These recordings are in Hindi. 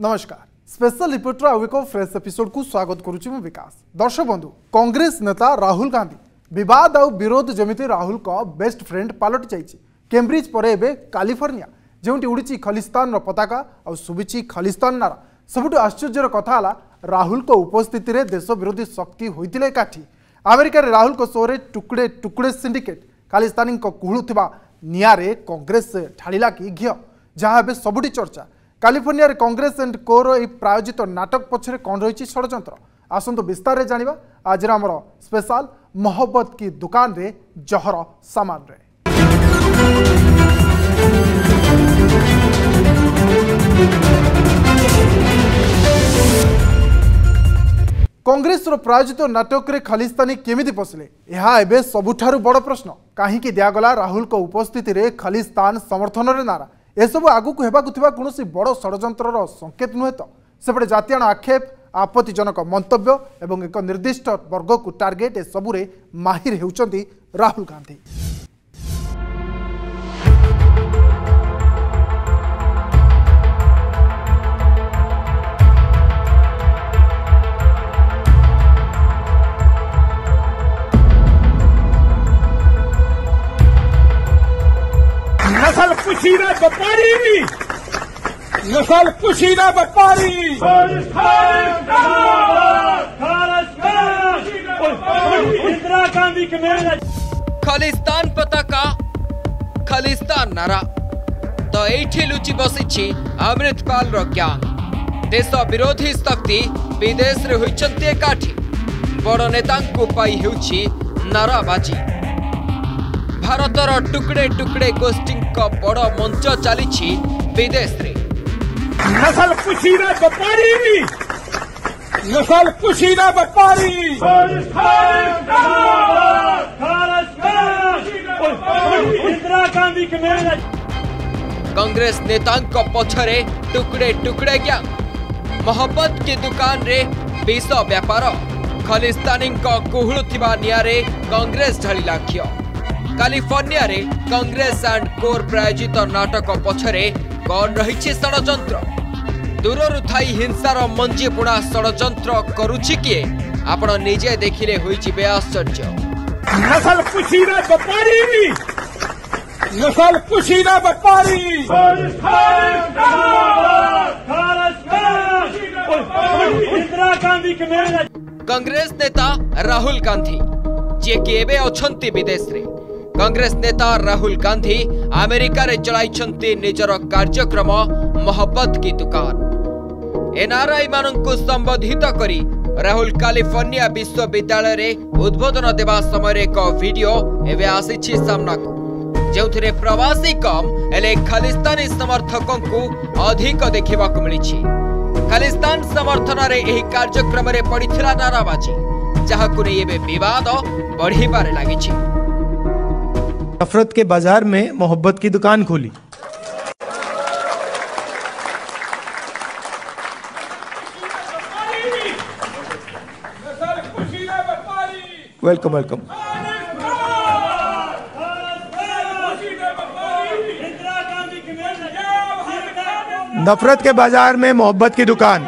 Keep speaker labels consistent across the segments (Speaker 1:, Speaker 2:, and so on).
Speaker 1: नमस्कार स्पेशल रिपोर्टर आउ एक फ्रेश एपिसोड को स्वागत करुच्ची मु विकास। दर्शक बंधु कांग्रेस नेता राहुल गांधी विवाद आउ विरोध जमिति राहुल का बेस्ट फ्रेंड पलटि जाइए। कैम्ब्रिज पर एबे कैलिफोर्निया जोंटी उड़ी खलिस्तान पताका और शुभिची खलिस्तान नारा। सबुठ आश्चर्यर कथा राहुल को उपस्थिति रे देश विरोधी शक्ति होइतिले काठी। अमेरिका रे राहुल को शोरे टुकड़े टुकड़े सिंडिकेट खालिस्तानी कुहुलुथिबा नियारे कांग्रेस ढाळिला कि घिଅ जहाँ एबे सबुठी चर्चा। कैलिफोर्निया रे कांग्रेस एंड कोर ए प्रायोजित नाटक पछरे कौन रही षड्यंत्र आसंतु विस्तार रे जानिबा आज आमर स्पेशल मोहब्बत की दुकान रे जहर सामान रे। कांग्रेस प्रायोजित नाटक रे खालिस्तानी केमिति पसले यह एबे सबुठारु बड़ प्रश्न। कहीं दिगला राहुल को उपस्थिति रे खालिस्तान समर्थन रे नारा एसबू आगू को कौन बड़ षड्यंत्र संकेत नुहे तो सेपटे जातीय आक्षेप आपत्तिजनक मंतव्य एवं एक निर्दिष्ट वर्ग को टार्गेट ए सबुरे माहिर होउचंती राहुल गांधी।
Speaker 2: नस्ल कुशीना व्यापारी नस्ल कुशीना व्यापारी इंदिरा गांधी के
Speaker 3: खालिस्तान पताका खालिस्तान नारा तो एठी लुचि बसिछि अमृतपाल रो ज्ञान। देश विरोधी शक्ति विदेश रे होइचंती एकाठी बड़ नेतांकु पाई हेउछि नाराबाजी। भारतर टुकड़े टुकड़े गोष्ठी का बड़ मंच चली विदेश रे।
Speaker 2: नस्ल कुशीना व्यापारी नस्ल कुशीना व्यापारी इंदिरा गांधी के
Speaker 3: कांग्रेस नेतांक पछरे टुकड़े टुकड़े गैंग मोहब्बत की दुकान रे विष व्यापार खालिस्तानी कुहुलुथिबा नियारे कांग्रेस ढाळिला घिଅ। कैलिफोर्निया रे कांग्रेस एंड कोर प्रायोजित नाटक पछरे कौन रही षड्यंत्र दूररु थाई हिंसार मंजी बुणा षड्यंत्र करुछि किए आपण निजे देखिले होई जिबे आश्चर्य।
Speaker 2: नस्ल कुशीना व्यापारी नस्ल कुशीना व्यापारी इंदिरा गांधी के
Speaker 3: कांग्रेस नेता राहुल गांधी जे कि एबे अछंती विदेश रे। कांग्रेस नेता राहुल गांधी अमेरिका रे चलाइछंती निजर कार्यक्रम मोहब्बत की दुकान। एनआरआई माननकु संबोधित करी राहुल कैलिफोर्निया विश्वविद्यालय रे उद्बोधन देवा समय एक वीडियो एवं आसीछि सामना को जेउथिरे प्रवासी कम एले खालिस्तानी समर्थकों को अधिक देखा मिली। खालिस्तान समर्थन रे एही कार्यक्रम रे पड़िथिला नाराबाजी जहाकु नै एबे विवाद बढ़िबारे लागिछि।
Speaker 4: नफरत के बाजार में मोहब्बत की दुकान खोली। Welcome welcome. नफरत के बाजार में मोहब्बत की दुकान।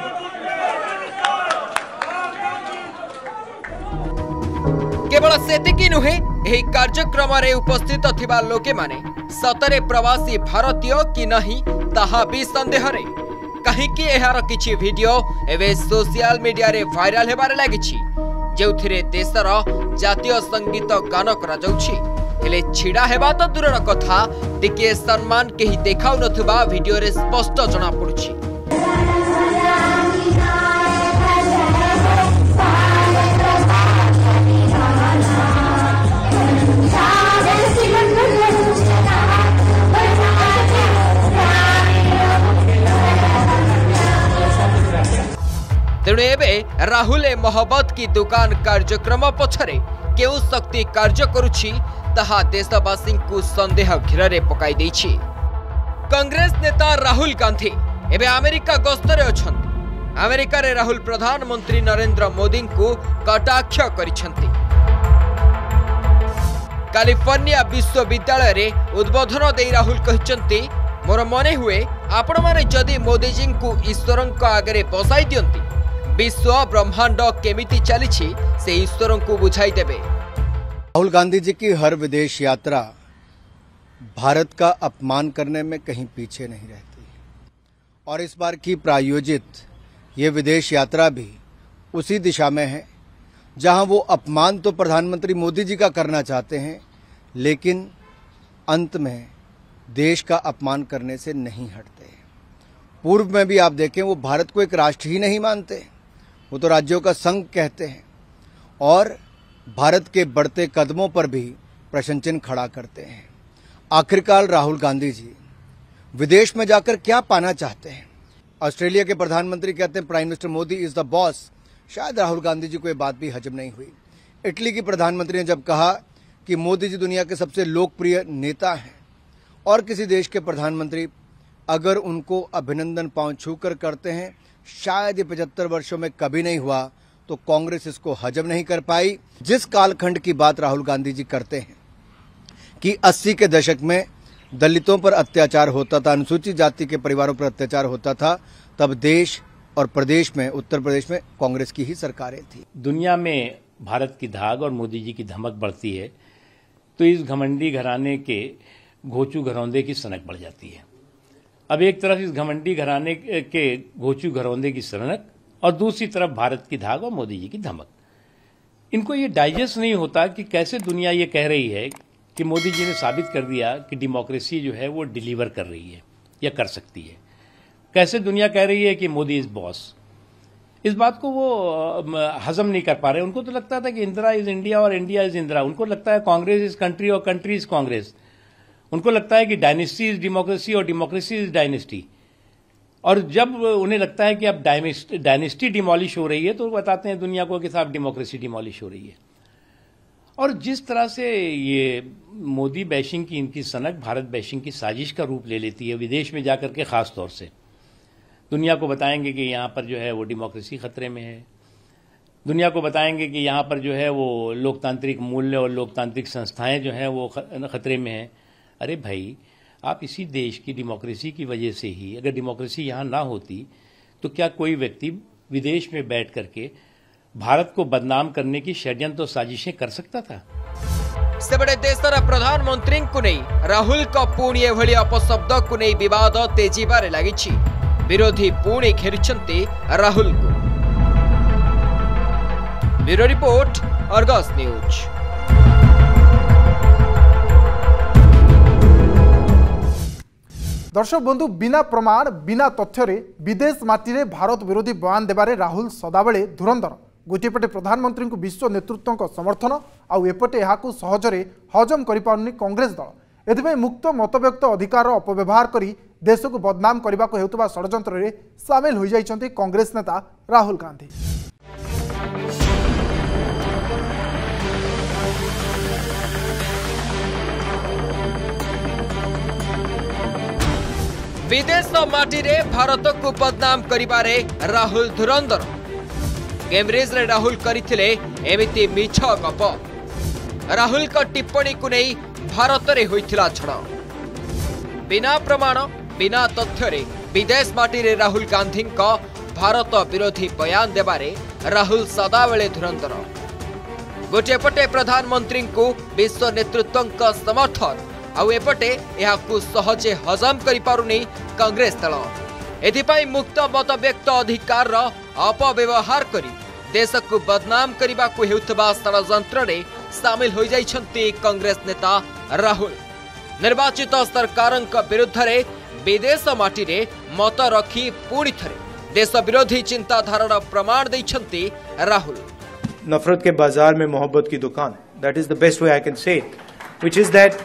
Speaker 3: केवल सेतिकी नुहे एही कार्यक्रम रे उपस्थित थिबा लोके माने सतरे प्रवासी भारतीय कि नहीं ताहा भी संदेह रे। कहीं कि एहार किछि वीडियो एवे सोशल मीडिया रे वायरल हेबारे लागिछि जेउथिरे देशर जातीय संगीत गान करा जाउछि हेले छिडा हेबा तो दूरर कथा टिके सम्मान केही देखाउ नथबा वीडियो रे स्पष्ट जणा पड़ुछि। तेणु एबे राहुल मोहब्बत की दुकान कार्यक्रम पछरे केउ शक्ति कार्य करुछि ताहा देशवासी को संदेह घेरे पकाई देछि। कांग्रेस नेता राहुल गांधी एबे अमेरिका गस्तरे अछंती। अमेरिका रे राहुल प्रधानमंत्री नरेंद्र मोदी को कटाक्ष करिसंती। कैलिफोर्निया विश्वविद्यालय रे उद्बोधन दे राहुल कहिसंती मोर मने हुए आपण माने जदि मोदी जी को ईश्वर आगे बसाई दियंती विश्व ब्रह्मांड केमिति चलीछि से ईश्वर को बुझाई देबे।
Speaker 5: राहुल गांधी जी की हर विदेश यात्रा भारत का अपमान करने में कहीं पीछे नहीं रहती और इस बार की प्रायोजित ये विदेश यात्रा भी उसी दिशा में है जहां वो अपमान तो प्रधानमंत्री मोदी जी का करना चाहते हैं, लेकिन अंत में देश का अपमान करने से नहीं हटते। पूर्व में भी आप देखें, वो भारत को एक राष्ट्र ही नहीं मानते, वो तो राज्यों का संघ कहते हैं और भारत के बढ़ते कदमों पर भी प्रश्न चिन्ह खड़ा करते हैं। आखिरकार राहुल गांधी जी विदेश में जाकर क्या पाना चाहते हैं? ऑस्ट्रेलिया के प्रधानमंत्री कहते हैं prime minister Modi is the boss. शायद राहुल गांधी जी को ये बात भी हजम नहीं हुई। इटली की प्रधानमंत्री ने जब कहा कि मोदी जी दुनिया के सबसे लोकप्रिय नेता हैं और किसी देश के प्रधानमंत्री अगर उनको अभिनंदन पांव छूकर करते हैं, शायद ये 75 वर्षों में कभी नहीं हुआ, तो कांग्रेस इसको हजम नहीं कर पाई। जिस कालखंड की बात राहुल गांधी जी करते हैं कि 80 के दशक में दलितों पर अत्याचार होता था, अनुसूचित जाति के परिवारों पर अत्याचार होता था, तब देश और प्रदेश में, उत्तर प्रदेश में कांग्रेस की ही सरकारें थी।
Speaker 6: दुनिया में भारत की धाक और मोदी जी की धमक बढ़ती है तो इस घमंडी घराने के घोचू घरौंदे की सनक बढ़ जाती है। अब एक तरफ इस घमंडी घराने के घोचू घरौंदे की सनक और दूसरी तरफ भारत की धाक और मोदी जी की धमक। इनको ये डाइजेस्ट नहीं होता कि कैसे दुनिया ये कह रही है कि मोदी जी ने साबित कर दिया कि डेमोक्रेसी जो है वो डिलीवर कर रही है या कर सकती है। कैसे दुनिया कह रही है कि मोदी इज बॉस। इस बात को वो हजम नहीं कर पा रहे। उनको तो लगता था कि इंदिरा इज इंडिया और इंडिया इज इंदिरा। उनको लगता है कांग्रेस इज कंट्री और कंट्री इज कांग्रेस। उनको लगता है कि डायनेस्टी इज डेमोक्रेसी और डेमोक्रेसी इज डायनेस्टी। और जब उन्हें लगता है कि अब डायनेस्टी डिमोलिश हो रही है तो वो बताते हैं दुनिया को कि साहब डेमोक्रेसी डिमोलिश हो रही है। और जिस तरह से ये मोदी बैशिंग की इनकी सनक भारत बैशिंग की साजिश का रूप ले लेती है, विदेश में जाकर के खास तौर से दुनिया को बताएंगे कि यहाँ पर जो है वो डेमोक्रेसी खतरे में है, दुनिया को बताएंगे कि यहाँ पर जो है वो लोकतांत्रिक मूल्य और लोकतांत्रिक संस्थाएं जो हैं वो खतरे में हैं। अरे भाई, आप इसी देश की डेमोक्रेसी की वजह से ही, अगर डेमोक्रेसी यहाँ ना होती तो क्या कोई व्यक्ति विदेश में बैठ करके भारत को बदनाम करने की षड्यंत्र और साजिशें कर सकता था?
Speaker 3: से बड़े देशर प्रधानमंत्री को नहीं राहुल का पुणी एभली अपशब्द को नहीं विवाद तेजिबारे लागिछि। विरोधी पुणी घेरिछन्ति राहुल को। Bureau report, Argus news.
Speaker 1: दर्शक बंधु, बिना प्रमाण बिना तथ्य विदेश माटी भारत विरोधी बयान देबारे राहुल सदाबले धुरंधर। गोटेपटे प्रधानमंत्री को विश्व नेतृत्व समर्थन आउ एपटे यहाकू सहजरे हजम करिपारुनी कांग्रेस दल। एथिपाई मुक्त मतव्यक्त अधिकार अपव्यवहार करी देश को बदनाम करने को हेतुवा षड्यंत्र में सामिल हो जाइछन्ति कांग्रेस नेता राहुल गांधी।
Speaker 3: विदेश माटी रे भारत को बदनाम करिबारे राहुल धुरंधर। कैम्ब्रिज रे राहुल करिथिले एमिति मिछ गप। राहुल का टिप्पणी को नहीं भारत रे होइथिला छड़। बिना प्रमाण बिना तथ्य रे विदेश माटी रे राहुल गांधी का भारत विरोधी बयान देबारे राहुल सदाबेले धुरंधर। गोटेपटे प्रधानमंत्री को विश्व नेतृत्व का समर्थन आउ एपटे यहाकू सहजे हजम करि पारुनी कांग्रेस दल। एथिपाई मुक्त मत व्यक्त अधिकार अपव्यवहार करी देश को बदनाम करने को हेउथबा षड्यंत्र रे सामिल हो जाइछन्ति कांग्रेस नेता राहुल। निर्वाचित सरकार विरुद्ध रे विदेश माटी रे मत रखी पुणी थरे देश विरोधी चिंताधारा प्रमाण दैछन्ति राहुल।
Speaker 4: नफरत के बाजार में मोहब्बत की दुकान, that is the best way I can say it, which is that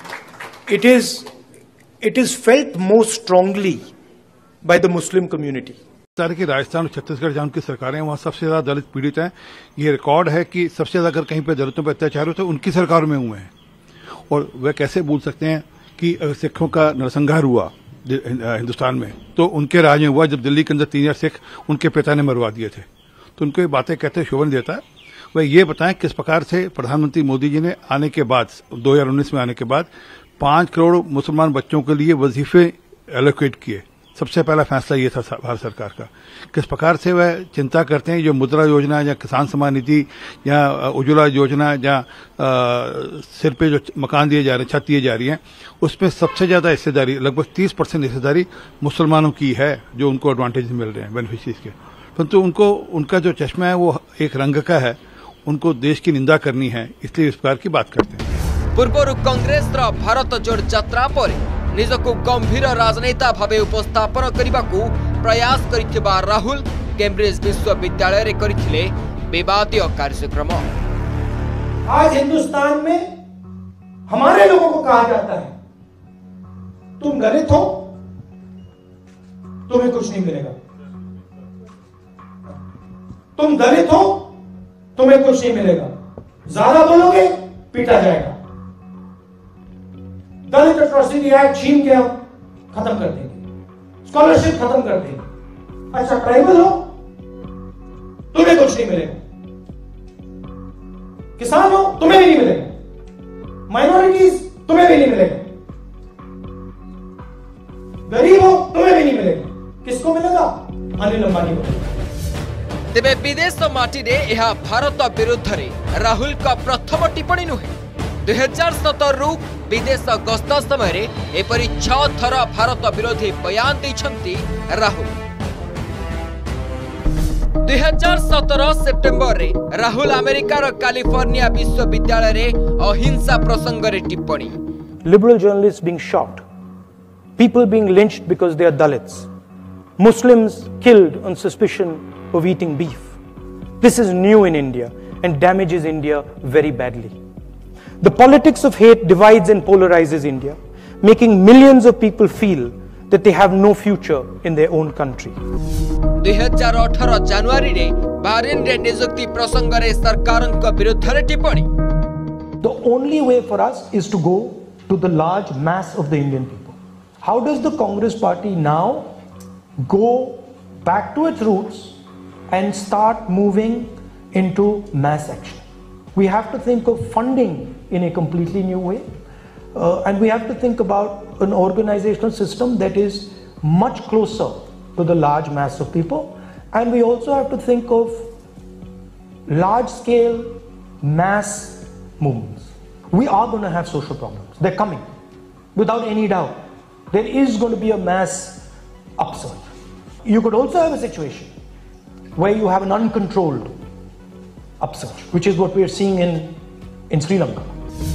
Speaker 4: it is felt most strongly by the Muslim community.
Speaker 7: सारे की राजस्थान और छत्तीसगढ़ जहां उनकी सरकारें वहां सबसे ज्यादा दलित पीड़ित हैं। ये रिकॉर्ड है कि सबसे ज्यादा अगर कहीं पे दलितों पर अत्याचार होते उनकी सरकार में हुए हैं। और वह कैसे भूल सकते हैं कि अगर सिखों का नरसंहार हुआ हिंदुस्तान में तो उनके राज में हुआ, जब दिल्ली के अंदर 3,000 सिख उनके पिता ने मरवा दिए थे। तो उनको ये बातें कहते शोभन देता है। वह ये बताएं किस प्रकार से प्रधानमंत्री मोदी जी ने आने के बाद 2019 में आने के बाद 5 करोड़ मुसलमान बच्चों के लिए वजीफे एलोकेट किए सबसे पहला फैसला ये था भारत सरकार का, किस प्रकार से वह चिंता करते हैं जो मुद्रा योजना या किसान सम्मान निधि या उज्ज्वला योजना या सिर पे जो मकान दिए जा रहे हैं, छत दिए जा रही है, उसमें सबसे ज्यादा हिस्सेदारी लगभग 30% हिस्सेदारी मुसलमानों की है, जो उनको एडवांटेज मिल रहे हैं बेनिफिशरीज के। परंतु उनको उनका जो चश्मा है वो एक रंग का है, उनको देश की निंदा करनी है, इसलिए इस प्रकार की बात करते हैं।
Speaker 3: पूर्वर कांग्रेस भारत जोड़ यात्रा पर निजको गंभीर राजनेता भावे उपस्थापन करने प्रयास करिथिबा राहुल कैम्ब्रिज विश्वविद्यालय रे करिथिले विवादीय कार्यक्रम।
Speaker 8: आज हिंदुस्तान में हमारे लोगों को कहा जाता है तुम दलित हो तुम्हें कुछ नहीं मिलेगा, तुम दलित हो तुम्हें कुछ नहीं मिलेगा, ज्यादा बोलोगे पीटा जाएगा, दलित एट्रोसिटी एक्ट छीन के हम खत्म कर देंगे, स्कॉलरशिप खत्म कर देंगे। अच्छा ट्राइबल हो तुम्हें कुछ नहीं मिलेगा, किसान हो तुम्हें भी नहीं मिलेगा, माइनॉरिटीज तुम्हें भी नहीं मिलेगा, गरीब हो तुम्हें भी नहीं मिलेगा, किसको मिलेगा? अनिल अंबानी को।
Speaker 3: तेबे विदेश माटी रे यह भारत विरुद्ध रे राहुल का प्रथम टिप्पणी नुहे। 2017 रु विदेश गस्त समय एपरी 6 थर भारत विरोधी बयान देछंती राहुल। 2017 सेप्टेम्बर रे राहुल अमेरिकार कैलिफोर्निया विश्वविद्यालय रे अहिंसा प्रसंग रे टिप्पणी।
Speaker 9: Liberal journalists being shot, people being lynched because they are Dalits, Muslims killed on suspicion of eating beef. This is new in India and damages India very badly. The politics of hate divides and polarizes India, making millions of people feel that they have no future in their own country.
Speaker 3: 2018 जनवरी रे बारिन रे नियुक्ति प्रसंग रे सरकारक विरुद्ध रे टिप्पणी।
Speaker 9: The only way for us is to go to the large mass of the Indian people. How does the Congress party now go back to its roots and start moving into mass action? We have to think of funding in a completely new way, and we have to think about an organizational system that is much closer to the large mass of people, and we also have to think of large scale mass movements. We are going to have social problems. They're coming without any doubt. There is going to be a mass upsurge. You could also have a situation where you have an uncontrolled upsurge, which is what we are seeing in Sri Lanka.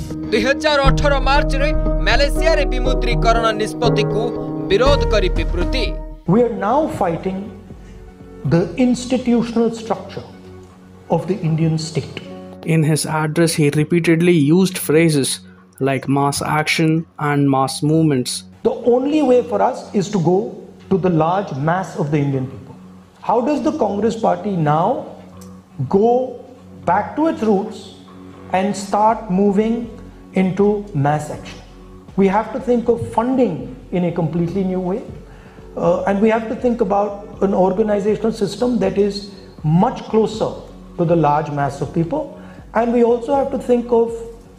Speaker 3: 2018 मार्च रे मलेशिया रे विमुद्रीकरण निष्पत्ति को विरोध करी विवृत्ति।
Speaker 9: We are now fighting the institutional structure of the Indian state.
Speaker 10: In his address, he repeatedly used phrases like mass action and mass movements.
Speaker 9: The only way for us is to go to the large mass of the Indian people. How does the Congress party now go back to its roots and start moving into mass action? We have to think of funding in a completely new way, and we have to think about an organizational system that is much closer to the large mass of people, and we also have to think of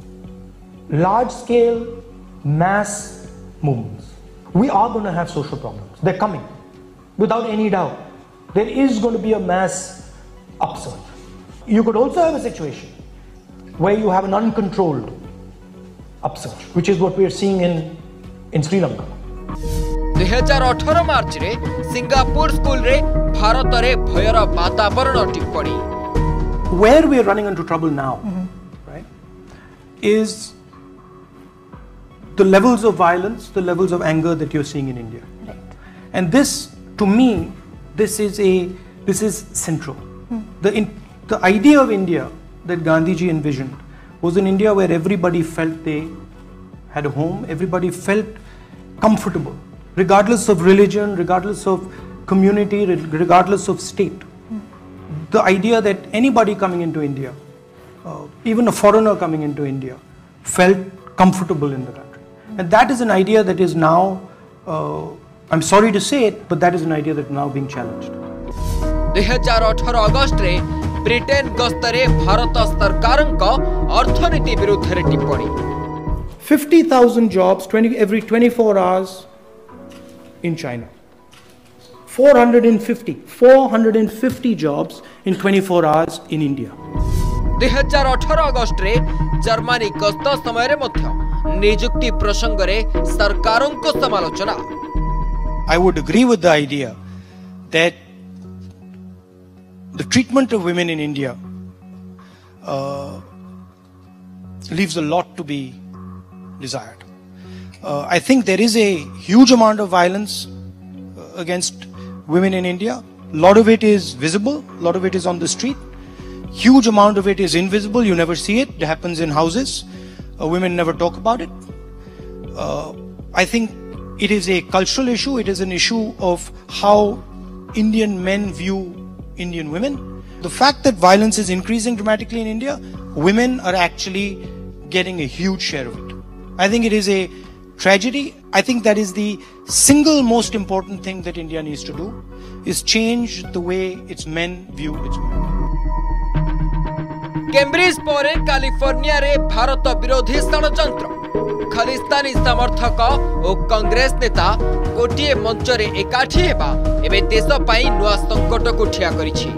Speaker 9: large scale mass movements. We are going to have social problems. They're coming without any doubt. There is going to be a mass upsurge. You could also have a situation where you have an uncontrolled upsurge, which is what we are seeing in Sri Lanka.
Speaker 3: 2018 मार्च रे सिंगापुर स्कूल रे भारत रे भयर वातावरण टिप्पणी।
Speaker 9: Where we are running into trouble now, right, is the levels of violence, the levels of anger that you're seeing in India. Right. And this, to me, this is central. The idea of India that Gandhiji envisioned was an India where everybody felt they had a home, everybody felt comfortable, regardless of religion, regardless of community, regardless of state. The idea that anybody coming into India, even a foreigner coming into India, felt comfortable in the country. And that is an idea that is now, I'm sorry to say it, but that is an idea that is now being challenged.
Speaker 3: 2018 अगस्त रे ब्रिटेन गस्तरे भारत सरकारक अर्थनीति विरुद्ध रे टिप्पणी।
Speaker 9: 50,000 jobs every 24 hours in China. 450 jobs in 24 hours in India.
Speaker 3: 2018 अगस्त रे जर्मनी गस्त समय रे मध्य नियुक्ति प्रसंग रे सरकारों को समालोचना.
Speaker 5: I would agree with the idea that the treatment of women in India leaves a lot to be desired. I think there is a huge amount of violence against women in India. A lot of it is visible, a lot of it is on the street. Huge amount of it is invisible, you never see it. It happens in houses. Women never talk about it. I think it is a cultural issue. It is an issue of how Indian men view Indian women. The fact that violence is increasing dramatically in India, women are actually getting a huge share of it. I think it is a tragedy. I think that is the single most important thing that India needs to do, is change the way its men view its women.
Speaker 3: Cambridge परे कैलिफोर्निया रे भारत विरोधी षड़यंत्र. खालिस्तानी समर्थक और कांग्रेस नेता गोटे मंच रे एकाठी हेबा एबे देश पई नुआ संकट को ठिया करिछि.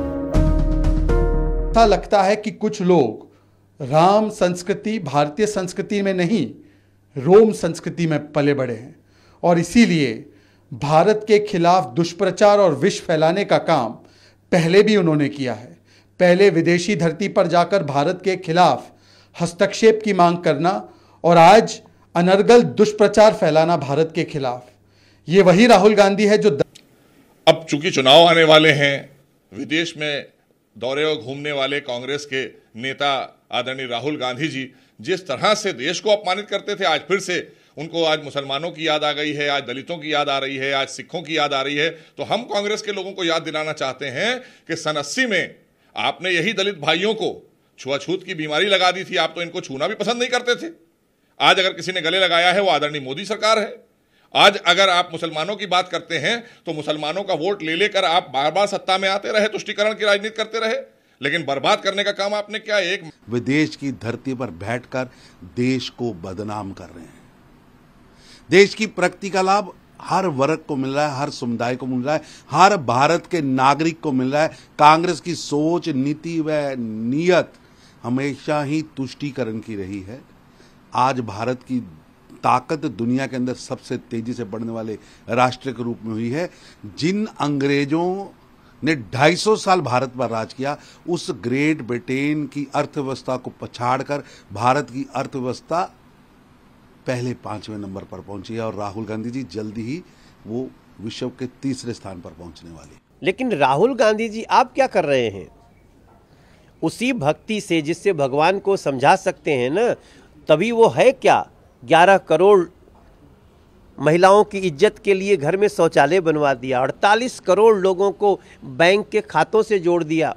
Speaker 11: ऐसा लगता है कि कुछ लोग राम संस्कृति, भारतीय संस्कृति में नहीं, रोम संस्कृति में पले बड़े हैं और इसीलिए भारत के खिलाफ दुष्प्रचार और विष फैलाने का काम पहले भी उन्होंने किया है. पहले विदेशी धरती पर जाकर भारत के खिलाफ हस्तक्षेप की मांग करना और आज अनर्गल दुष्प्रचार फैलाना भारत के खिलाफ. ये वही राहुल गांधी है जो
Speaker 12: अब चूंकि चुनाव आने वाले हैं, विदेश में दौरे और घूमने वाले कांग्रेस के नेता आदरणीय राहुल गांधी जी जिस तरह से देश को अपमानित करते थे, आज फिर से उनको आज मुसलमानों की याद आ गई है, आज दलितों की याद आ रही है, आज सिखों की याद आ रही है. तो हम कांग्रेस के लोगों को याद दिलाना चाहते हैं कि सन 80 में आपने यही दलित भाइयों को छुआछूत की बीमारी लगा दी थी. आप तो इनको छूना भी पसंद नहीं करते थे. आज अगर किसी ने गले लगाया है वो आदरणीय मोदी सरकार है. आज अगर आप मुसलमानों की बात करते हैं तो मुसलमानों का वोट ले लेकर आप बार बार सत्ता में आते रहे, तुष्टीकरण की राजनीति करते रहे, लेकिन बर्बाद करने का काम आपने किया. एक
Speaker 13: विदेश की धरती पर बैठकर देश को बदनाम कर रहे हैं. देश की प्रगति का लाभ हर वर्ग को मिल रहा है, हर समुदाय को मिल रहा है, हर भारत के नागरिक को मिल रहा है. कांग्रेस की सोच, नीति व नीयत हमेशा ही तुष्टीकरण की रही है. आज भारत की ताकत दुनिया के अंदर सबसे तेजी से बढ़ने वाले राष्ट्र के रूप में हुई है. जिन अंग्रेजों ने 250 साल भारत पर राज किया, उस ग्रेट ब्रिटेन की अर्थव्यवस्था को पछाड़कर भारत की अर्थव्यवस्था पहले 5वें नंबर पर पहुंची है और राहुल गांधी जी जल्दी ही वो विश्व के 3रे स्थान पर पहुंचने वाले.
Speaker 14: लेकिन राहुल गांधी जी आप क्या कर रहे हैं? उसी भक्ति से जिससे भगवान को समझा सकते हैं ना, तभी वो है क्या, 11 करोड़ महिलाओं की इज्जत के लिए घर में शौचालय बनवा दिया, 48 करोड़ लोगों को बैंक के खातों से जोड़ दिया,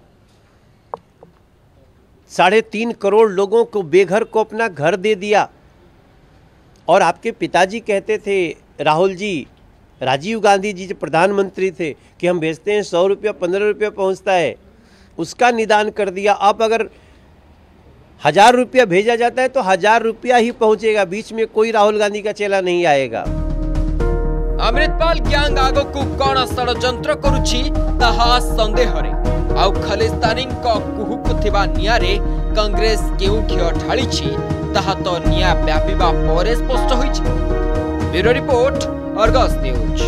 Speaker 14: 3.5 करोड़ लोगों को बेघर को अपना घर दे दिया. और आपके पिताजी कहते थे, राहुल जी, राजीव गांधी जी जो प्रधानमंत्री थे, कि हम भेजते हैं 100 रुपया 15 रुपया पहुँचता है, उसका निदान कर दिया. अब अगर 1000 रुपया भेजा जाता है तो 1000 रुपया ही पहुँचेगा, बीच में कोई राहुल गांधी का चेला नहीं आएगा.
Speaker 3: अमृतपाल ग्यांग आगो को कौन षड़यंत्र करुछि ताहा संदेह रे. आउ खालिस्तानी कुहुक थिबा नियारे कांग्रेस केउ घिଅ ढाळिछि ताहा तो निया व्यापीबा परे स्पष्ट होइछि. Bureau report, Argus news.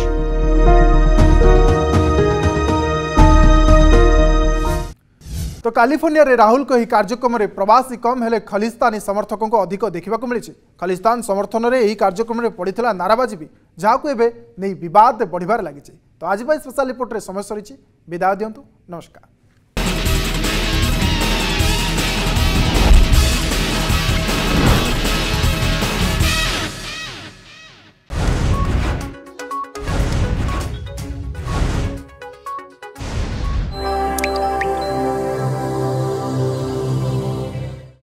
Speaker 1: तो कैलिफोर्निया रे राहुल को ही कार्यक्रम रे प्रवासी कम हेले खालिस्तानी समर्थकों को अधिक देखा मिली. खालिस्तान समर्थन रे यही कार्यक्रम रे पड़ीला नाराबाजी भी, जहाँ को एबे नहीं विवाद बढ़िबार लगी. तो आज स्पेशल रिपोर्ट रे समय सरी. विदाय दियंतु. नमस्कार.